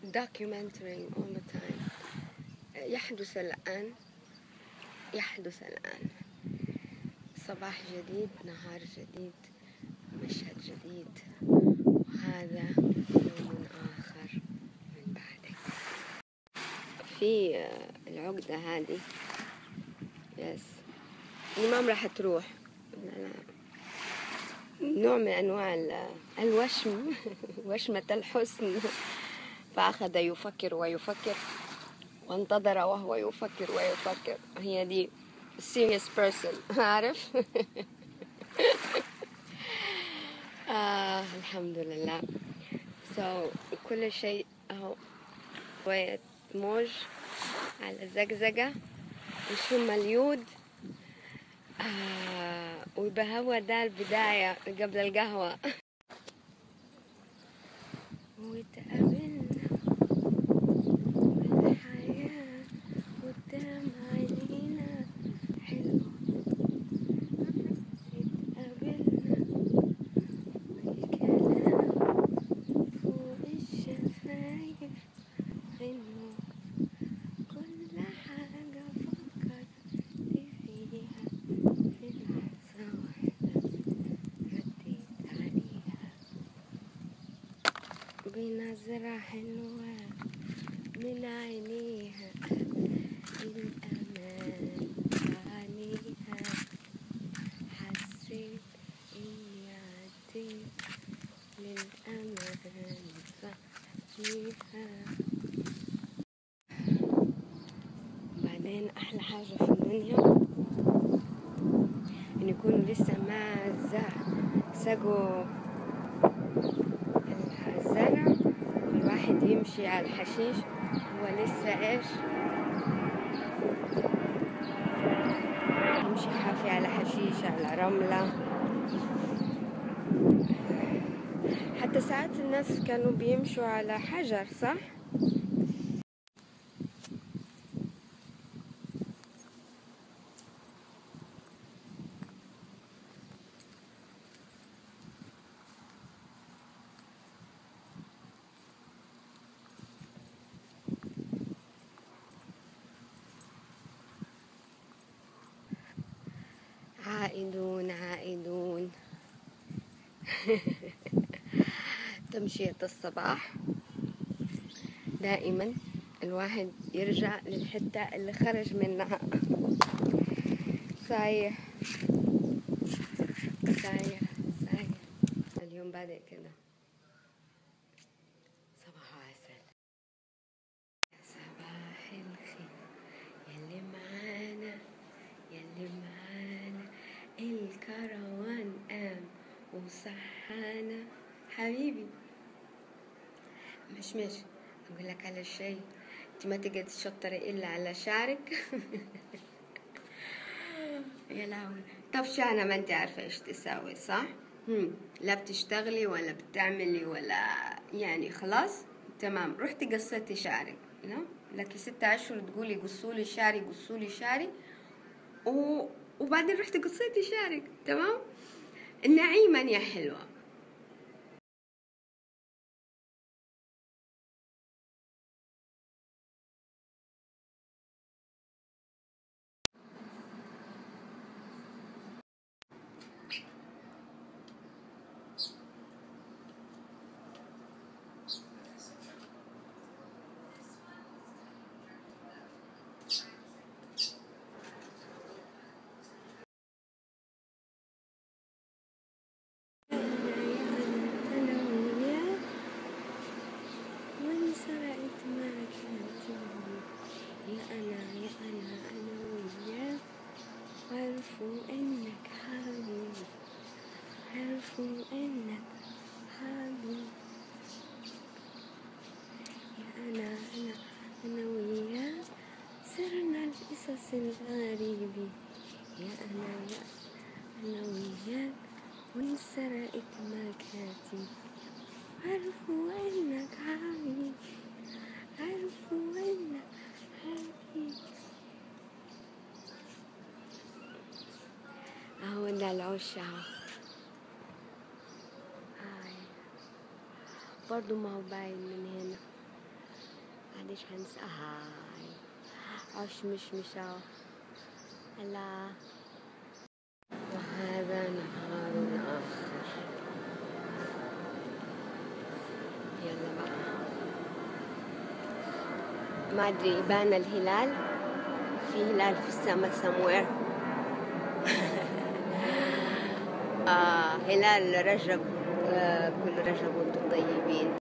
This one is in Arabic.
documenting all the time. يحدث الآن صباح جديد، نهار جديد، مشهد جديد، وهذا يوم آخر من بعدك. في العقدة هذه الإمام راح تروح، نوع من أنواع الوشم وشمة الحسن. فأخذ يفكر ويفكر، وانتظر وهو يفكر ويفكر. هي دي serious person، عارف؟ الحمد لله. كل شيء أهو شوية موج على زقزقة وشم اليود، ويبقى هو ده البداية قبل القهوة. وتقابلنا والحياة قدام عينينا حلوة. اتقابلنا والكلام فوق الشفايف غنوة. كل حاجة فكرت فيها في لحظة واحدة رديت عليها بنظرة حلوة من عينيها، الأمان عليها. حسيت إني عديت للأمان فيها. بعدين أحلى حاجة في الدنيا إن يكونوا لسه ما سقوا الزرع، الواحد يمشي على الحشيش هو لسه يمشي حافي على حشيش، على رملة. حتى ساعات الناس كانوا بيمشوا على حجر، صح؟ عائدون تمشية الصباح دائما الواحد يرجع للحتة اللي خرج منها. صايح اليوم بادئ كده صباح عسل. يا صباح الخير يلي معانا الكروان قام وصحانا. حبيبي مش اقول لك على شيء، انت ما تقعد تشطري الا على شعرك. يا لهوي. طب شانا ما انت عارفه ايش تساوي، صح؟ لا بتشتغلي ولا بتعملي ولا يعني خلاص تمام. رحتي قصيتي شعرك، لا لك 6 أشهر تقولي قصولي شعري وبعدين رحتي قصيتي شعرك، تمام. نعيما يا حلوة. عرفوا انك حبيبي، عرفوا انك حبيبي. يا انا وياك صرنا القصص الغريبة. يا انا وياك وانسرقت مكاتب. عرفوا انك حبيبي، عرفوا انك حبيبي. اهو ده العش اهو. برضو ما هو باين من هنا. معلش هنساها. عش مشمشة. هلا. وهذا نهار آخر. يلا بقى. ما أدري يبان الهلال، في هلال في السما somewhere. هلال رجب. كل رجب وانتم طيبين.